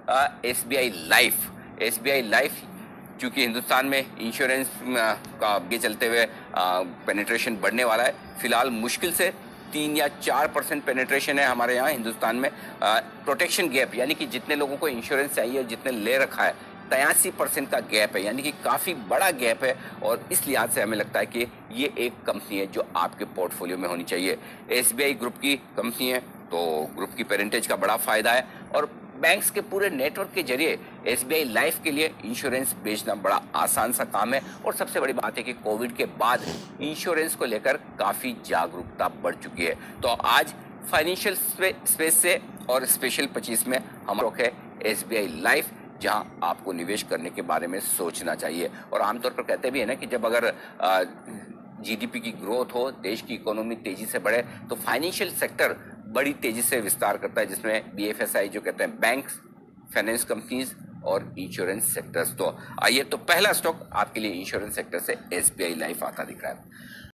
SBI life. SBI life चूंकि हिंदुस्तान में insurance का आगे चलते हुए पेनिट्रेशन बढ़ने वाला है। फिलहाल मुश्किल से 3 या 4% पेनिट्रेशन है हमारे यहाँ हिंदुस्तान में। प्रोटेक्शन गैप यानी कि जितने लोगों को इंश्योरेंस चाहिए, जितने ले रखा है, 83% का गैप है, यानी कि काफ़ी बड़ा गैप है। और इस लिहाज से हमें लगता है कि ये एक कंपनी है जो आपके पोर्टफोलियो में होनी चाहिए। एसबीआई ग्रुप की कंपनी है तो ग्रुप की पेरेंटेज का बड़ा फायदा है। और बैंक्स के पूरे नेटवर्क के जरिए एसबीआई लाइफ के लिए इंश्योरेंस बेचना बड़ा आसान सा काम है। और सबसे बड़ी बात है कि कोविड के बाद इंश्योरेंस को लेकर काफ़ी जागरूकता बढ़ चुकी है। तो आज फाइनेंशियल स्पेस से और स्पेशल 25 में हम लोग है एसबीआई लाइफ, जहां आपको निवेश करने के बारे में सोचना चाहिए। और आमतौर पर कहते भी है ना कि जब अगर जीडीपी की ग्रोथ हो, देश की इकोनॉमी तेजी से बढ़े, तो फाइनेंशियल सेक्टर बड़ी तेजी से विस्तार करता है, जिसमें बीएफएसआई जो कहते हैं बैंक्स, फाइनेंस कंपनीज और इंश्योरेंस सेक्टर्स। तो आइए, तो पहला स्टॉक आपके लिए इंश्योरेंस सेक्टर से एसबीआई लाइफ आता दिख रहा है।